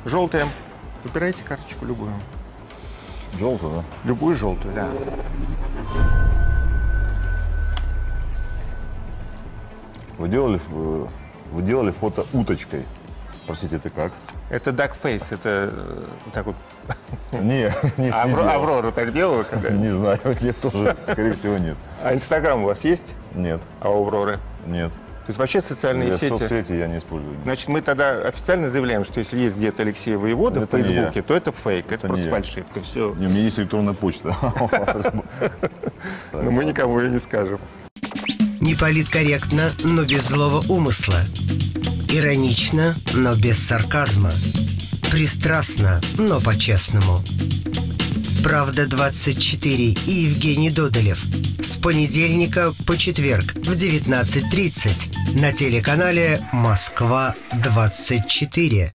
Желтая. Выбирайте карточку любую. Желтую, да? Любую желтую, да. Вы делали фото уточкой. Простите, это как? Это duckface, это так вот. Не, не делал. Аврора так делала? Не знаю, я тоже, скорее всего, нет. А Инстаграм у вас есть? Нет, А у Авроры? нет. То есть вообще социальные сети? Соцсети я не использую. Значит, мы тогда официально заявляем, что если есть где-то Алексей Воевода в Это не Фейсбуке, я. то это фейк, это просто не я. фальшивка. Все. Не, у меня есть электронная почта. Но мы никому ее не скажем. Не политкорректно, но без злого умысла. Иронично, но без сарказма. Пристрастно, но по-честному. «Правда-24» и Евгений Додолев. С понедельника по четверг в 19:30 на телеканале «Москва-24».